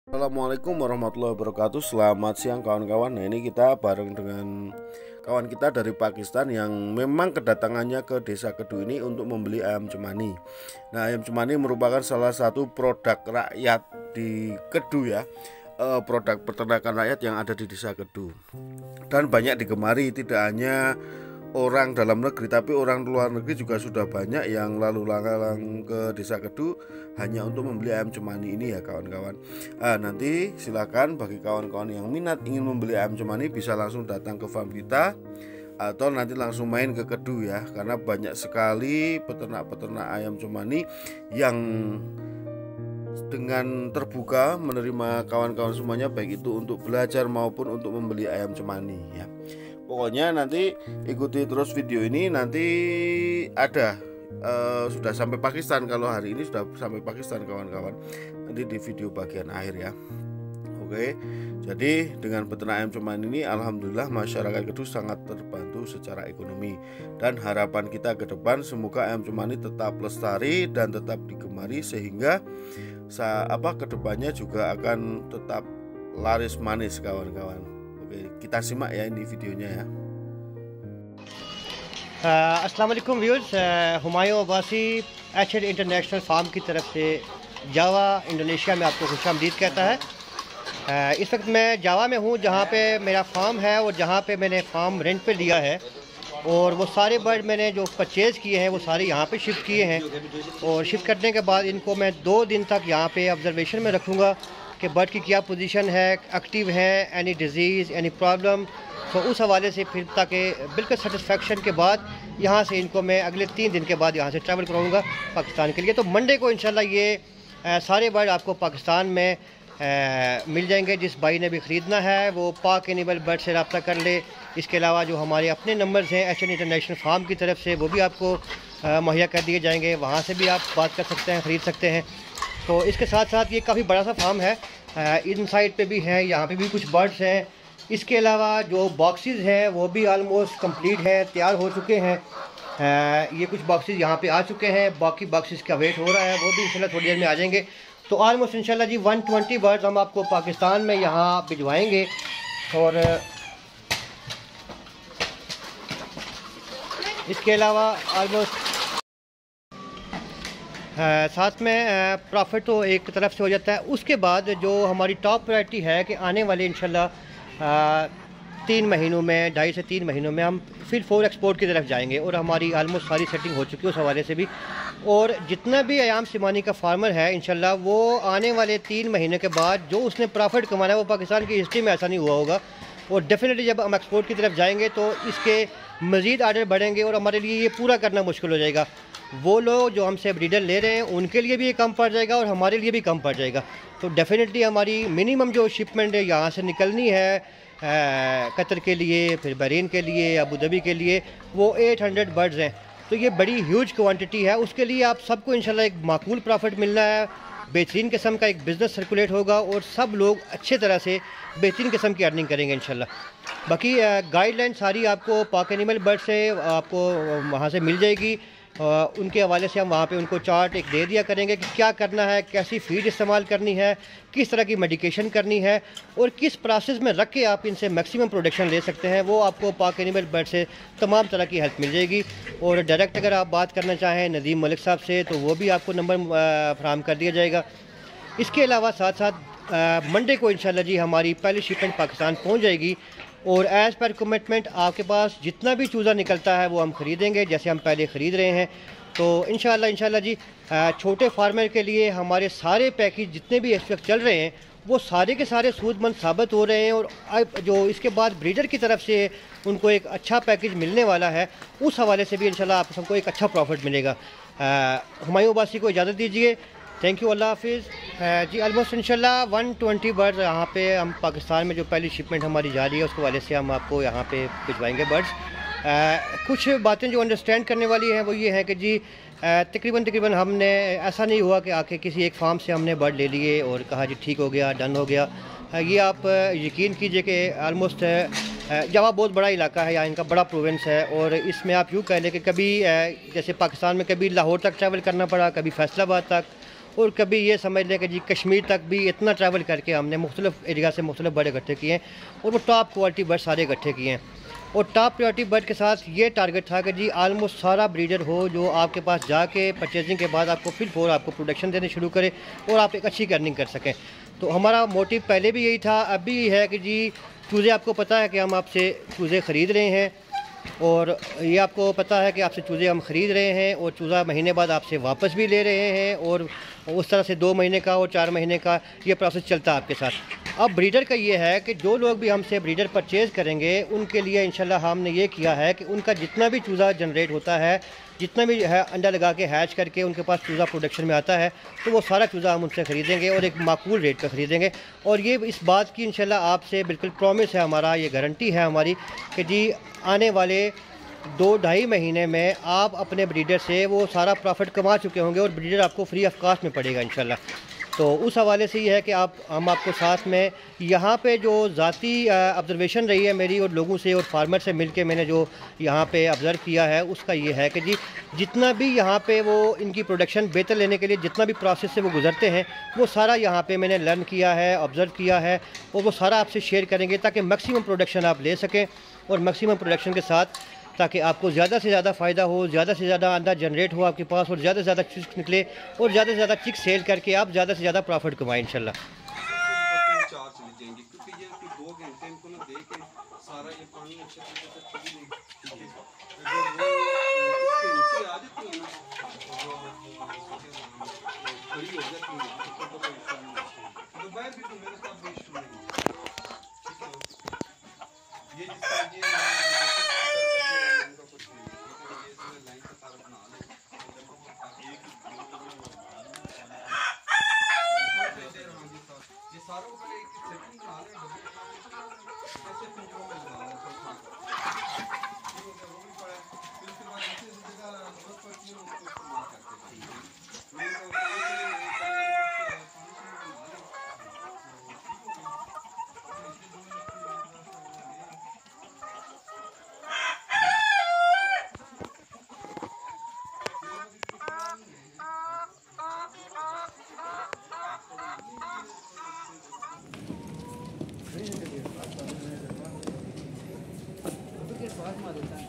Assalamualaikum warahmatullahi wabarakatuh. Selamat siang kawan-kawan. Nah, ini kita bareng dengan kawan kita dari Pakistan yang memang kedatangannya ke Desa Kedu ini untuk membeli ayam cemani. Nah, ayam cemani merupakan salah satu produk rakyat di Kedu ya. Produk peternakan rakyat yang ada di Desa Kedu. Dan banyak digemari, tidak hanya orang dalam negeri tapi orang luar negeri juga sudah banyak yang lalu lalang ke Desa Kedu hanya untuk membeli ayam cemani ini ya kawan-kawan. Nanti silakan bagi kawan-kawan yang minat ingin membeli ayam cemani bisa langsung datang ke farm kita atau nanti langsung main ke Kedu ya, karena banyak sekali peternak-peternak ayam cemani yang dengan terbuka menerima kawan-kawan semuanya, baik itu untuk belajar maupun untuk membeli ayam cemani ya. Pokoknya nanti ikuti terus video ini, nanti ada sudah sampai Pakistan. Kalau hari ini sudah sampai Pakistan kawan-kawan, nanti di video bagian akhir ya. Oke, jadi dengan peternak ayam cemani ini alhamdulillah masyarakat Kedu sangat terbantu secara ekonomi. Dan harapan kita ke depan semoga ayam cemani tetap lestari dan tetap digemari sehingga kedepannya juga akan tetap laris manis kawan-kawan. Oke, kita simak ya ini videonya ya. अस्सलाम वालेकुम viewers, Humayun Abbasi एचएड international farm की तरफ से Java Indonesia में आपको खुशामदीद कहता है। इस वक्त मैं जावा में हूँ जहाँ पे मेरा फार्म है और जहाँ पे मैंने फार्म रेंट पे लिया है, और वो सारे बर्ड मैंने जो परचेज़ किए हैं वो सारे यहाँ पे शिफ्ट किए हैं। और शिफ्ट करने के बाद इनको मैं 2 दिन तक यहाँ पे ऑब्जर्वेशन में रखूँगा कि बर्ड की क्या पोजीशन है, एक्टिव है, एनी डिजीज़, एनी प्रॉब्लम। तो उस हवाले से फिर ताकि बिल्कुल सेटिस्फेक्शन के बाद यहाँ से इनको मैं अगले 3 दिन के बाद यहाँ से ट्रैवल कराऊँगा पाकिस्तान के लिए। तो मंडे को इंशाल्लाह ये सारे बर्ड आपको पाकिस्तान में मिल जाएंगे। जिस भाई ने भी ख़रीदना है वो पाक एनिमल बर्ड से रब्ता कर ले। इसके अलावा जो हमारे अपने नंबर्स हैं एचएन इंटरनेशनल फार्म की तरफ से वो भी आपको मुहैया कर दिए जाएंगे, वहाँ से भी आप बात कर सकते हैं, ख़रीद सकते हैं। तो इसके साथ साथ ये काफ़ी बड़ा सा फार्म है, इन साइड पे भी है, यहाँ पे भी कुछ बर्ड्स हैं। इसके अलावा जो बॉक्सेस हैं वो भी आलमोस्ट कंप्लीट हैं, तैयार हो चुके हैं। ये कुछ बॉक्सेस यहाँ पे आ चुके हैं, बाकी बॉक्सेस का वेट हो रहा है, वो भी इंशाल्लाह थोड़ी देर में आ जाएंगे। तो आलमोस्ट इंशाल्लाह जी 120 बर्ड्स हम आपको पाकिस्तान में यहाँ भिजवाएंगे। और इसके अलावा आलमोस्ट साथ में प्रॉफिट तो एक तरफ से हो जाता है। उसके बाद जो हमारी टॉप प्रायोरिटी है कि आने वाले इंशाल्लाह 3 महीनों में, 2.5 से 3 महीनों में हम फिर 4 एक्सपोर्ट की तरफ जाएंगे, और हमारी आलमोस्ट सारी सेटिंग हो चुकी है उस हवाले से भी। और जितना भी अयाम सिमानी का फार्मर है इंशाल्लाह वो आने वाले 3 महीने के बाद जो उसने प्रॉफिट कमाना है वो पाकिस्तान की हिस्ट्री में ऐसा नहीं हुआ होगा। और डेफिनेटली जब हम एक्सपोर्ट की तरफ जाएंगे तो इसके मज़ीद आर्डर बढ़ेंगे और हमारे लिए ये पूरा करना मुश्किल हो जाएगा। वो लोग जो हमसे ब्रीडर ले रहे हैं उनके लिए भी ये कम पड़ जाएगा और हमारे लिए भी कम पड़ जाएगा। तो डेफिनेटली हमारी मिनिमम जो शिपमेंट है यहाँ से निकलनी है कतर के लिए, फिर बहरीन के लिए, अबू धाबी के लिए, वो 800 बर्ड्स हैं। तो ये बड़ी ह्यूज क्वांटिटी है, उसके लिए आप सबको इंशाल्लाह एक माकूल प्रॉफिट मिलना है, बेहतरीन किस्म का एक बिज़नेस सर्कुलेट होगा और सब लोग अच्छे तरह से बेहतरीन किस्म की अर्निंग करेंगे इंशाल्लाह। बाकी गाइडलाइन सारी आपको पाक एनिमल बर्ड से आपको वहाँ से मिल जाएगी। उनके हवाले से हम वहाँ पे उनको चार्ट एक दे दिया करेंगे कि क्या करना है, कैसी फीड इस्तेमाल करनी है, किस तरह की मेडिकेशन करनी है और किस प्रोसेस में रख के आप इनसे मैक्सिमम प्रोडक्शन ले सकते हैं। वो आपको पाक एनिमल बर्ड से तमाम तरह की हेल्प मिल जाएगी। और डायरेक्ट अगर आप बात करना चाहें नदीम मलिक साहब से तो वो भी आपको नंबर फराहम कर दिया जाएगा। इसके अलावा साथ साथ मंडे को इंशाल्लाह जी हमारी पहली शिपमेंट पाकिस्तान पहुँच जाएगी, और एज़ पर कमिटमेंट आपके पास जितना भी चूज़ा निकलता है वो हम ख़रीदेंगे जैसे हम पहले ख़रीद रहे हैं। तो इंशाल्लाह जी छोटे फार्मर के लिए हमारे सारे पैकेज जितने भी इस वक्त चल रहे हैं वो सारे के सारे सूदमंद साबित हो रहे हैं। और जो इसके बाद ब्रीडर की तरफ से उनको एक अच्छा पैकेज मिलने वाला है, उस हवाले से भी इंशाल्लाह आप सबको एक अच्छा प्रॉफिट मिलेगा। हुमायूं अब्बासी को इजाज़त दीजिए। थैंक यू, अल्लाह हाफिज़। जी ऑलमोस्ट इंशाल्लाह 120 बर्ड्स यहाँ पे हम पाकिस्तान में जो पहली शिपमेंट हमारी जा रही है उसके वाले से हम आपको यहाँ पे भिजवाएंगे बर्ड्स। कुछ बातें जो अंडरस्टैंड करने वाली हैं वो ये है कि जी तकरीबन हमने ऐसा नहीं हुआ कि आके किसी एक फार्म से हमने बर्ड ले लिए और कहा जी ठीक हो गया, डन हो गया। ये आप यकीन कीजिए कि आलमोस्ट जावा बहुत बड़ा इलाका है, यहाँ इनका बड़ा प्रोविंस है। और इसमें आप यूँ कह लें कि कभी जैसे पाकिस्तान में कभी लाहौर तक ट्रैवल करना पड़ा, कभी फैसलाबाद तक, और कभी ये समझ लें कि जी कश्मीर तक भी इतना ट्रैवल करके हमने मुख्तलिफ़ एरिया से मुख्तलिफ बर्ड इकट्ठे किए हैं और वो टॉप क्वालिटी बर्ड सारे इकट्ठे किए हैं। और टॉप प्रायोरिटी बर्ड के साथ ये टारगेट था कि जी आलमोस्ट सारा ब्रीडर हो जो आपके पास जाके परचेजिंग के बाद आपको फिर फोर आपको प्रोडक्शन देने शुरू करे और आप एक अच्छी अर्निंग कर सकें। तो हमारा मोटिव पहले भी यही था, अब भी यही है कि जी चूज़े आपको पता है कि हम आपसे चूज़े ख़रीद रहे हैं और ये आपको पता है कि आपसे चूज़े हम ख़रीद रहे हैं और चूज़ा महीने बाद आपसे वापस भी ले रहे हैं और उस तरह से 2 महीने का और 4 महीने का ये प्रोसेस चलता है आपके साथ। अब ब्रीडर का ये है कि जो लोग भी हमसे ब्रीडर परचेज़ करेंगे उनके लिए इंशाल्लाह हमने ये किया है कि उनका जितना भी चूज़ा जनरेट होता है, जितना भी है अंडा लगा के हैच करके उनके पास चूज़ा प्रोडक्शन में आता है, तो वो सारा चूज़ा हम उनसे ख़रीदेंगे और एक माकूल रेट पर ख़रीदेंगे। और ये इस बात की इंशाल्लाह आपसे बिल्कुल प्रॉमिस है हमारा, ये गारंटी है हमारी कि जी आने वाले 2-2.5 महीने में आप अपने ब्रीडर से वो सारा प्रॉफिट कमा चुके होंगे और ब्रीडर आपको फ्री ऑफ कास्ट में पड़ेगा इंशाल्लाह। तो उस हवाले से ये है कि हम आपको साथ में यहाँ पे जो ज़ाती ऑब्ज़र्वेशन रही है मेरी और लोगों से और फार्मर से मिलके मैंने जो यहाँ पे ऑब्ज़र्व किया है उसका ये है कि जी जितना भी यहाँ पे वो इनकी प्रोडक्शन बेहतर लेने के लिए जितना भी प्रोसेस से वो गुजरते हैं वो सारा यहाँ पे मैंने लर्न किया है, ऑब्ज़र्व किया है और वो सारा आपसे शेयर करेंगे ताकि मैक्सिमम प्रोडक्शन आप ले सकें और मैक्सिमम प्रोडक्शन के साथ ताकि आपको ज़्यादा से ज़्यादा फ़ायदा हो, ज़्यादा से ज़्यादा अंडा जनरेट हो आपके पास और ज़्यादा से ज़्यादा चिक्स निकले और ज़्यादा से ज़्यादा चिक्स सेल करके आप ज़्यादा से ज़्यादा प्रॉफिट कमाएं इंशाल्लाह। पास मार देता है।